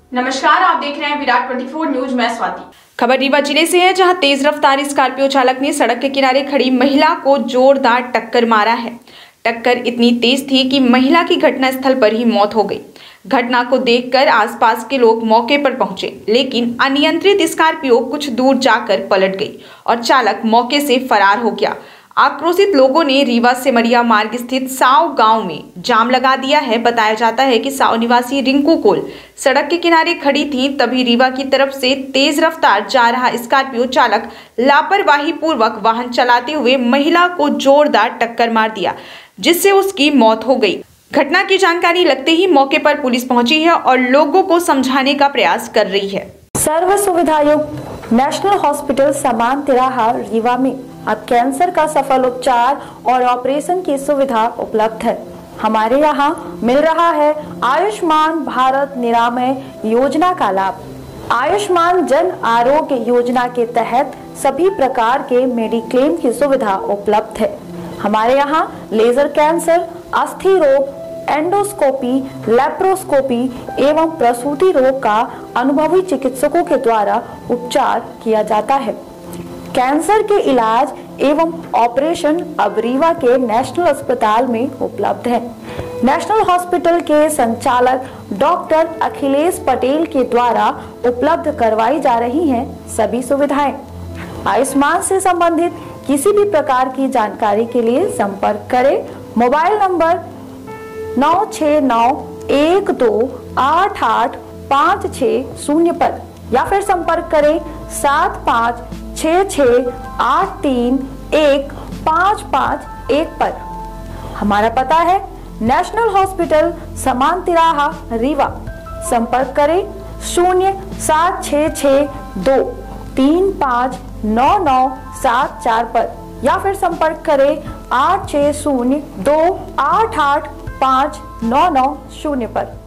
नमस्कार, आप देख रहे हैं विराट 24 न्यूज। मैं स्वाति। खबर रीवा जिले से है, जहां तेज रफ्तार स्कॉर्पियो चालक ने सड़क के किनारे खड़ी महिला को जोरदार टक्कर मारा है। टक्कर इतनी तेज थी कि महिला की घटनास्थल पर ही मौत हो गई। घटना को देखकर आसपास के लोग मौके पर पहुंचे, लेकिन अनियंत्रित स्कॉर्पियो कुछ दूर जाकर पलट गई और चालक मौके से फरार हो गया। आक्रोशित लोगों ने रीवा सिमरिया मार्ग स्थित साव गांव में जाम लगा दिया है। बताया जाता है कि साव निवासी रिंकू कोल सड़क के किनारे खड़ी थी, तभी रीवा की तरफ से तेज रफ्तार जा रहा स्कॉर्पियो चालक लापरवाही पूर्वक वाहन चलाते हुए महिला को जोरदार टक्कर मार दिया, जिससे उसकी मौत हो गई। घटना की जानकारी लगते ही मौके पर पुलिस पहुंची है और लोगों को समझाने का प्रयास कर रही है। सर्व सुविधायुक्त नेशनल हॉस्पिटल समान तिराहा रीवा में अब कैंसर का सफल उपचार और ऑपरेशन की सुविधा उपलब्ध है। हमारे यहाँ मिल रहा है आयुष्मान भारत निरामय योजना का लाभ। आयुष्मान जन आरोग्य योजना के तहत सभी प्रकार के मेडिक्लेम की सुविधा उपलब्ध है। हमारे यहाँ लेजर कैंसर, अस्थि रोग, एंडोस्कोपी, लेप्रोस्कोपी एवं प्रसूति रोग का अनुभवी चिकित्सकों के द्वारा उपचार किया जाता है। कैंसर के इलाज एवं ऑपरेशन अब रीवा के नेशनल अस्पताल में उपलब्ध है। नेशनल हॉस्पिटल के संचालक डॉक्टर अखिलेश पटेल के द्वारा उपलब्ध करवाई जा रही हैं सभी सुविधाएं। आयुष्मान से संबंधित किसी भी प्रकार की जानकारी के लिए संपर्क करें मोबाइल नंबर 9691288560 पर या फिर संपर्क करें 7566831551 पर। हमारा पता है नेशनल हॉस्पिटल समान तिराहा रीवा। संपर्क करें 07662359974 पर या फिर संपर्क करें 8602885990 पर।